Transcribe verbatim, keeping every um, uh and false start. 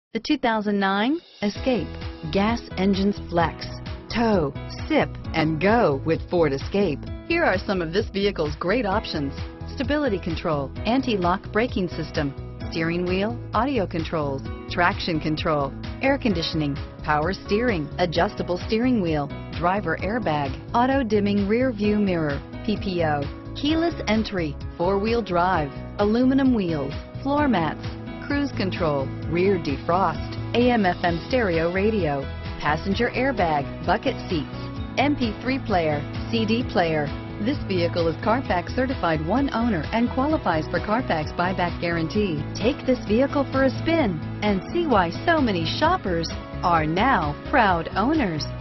The two thousand nine Escape. Gas engines flex, tow, sip, and go with Ford Escape. Here are some of this vehicle's great options: stability control, anti-lock braking system, steering wheel audio controls, traction control, air conditioning, power steering, adjustable steering wheel, driver airbag, auto dimming rear view mirror, P P O, keyless entry, four-wheel drive, aluminum wheels, floor mats, cruise control, rear defrost, A M F M stereo radio, passenger airbag, bucket seats, M P three player, C D player. This vehicle is Carfax certified one owner and qualifies for Carfax buyback guarantee. Take this vehicle for a spin and see why so many shoppers are now proud owners.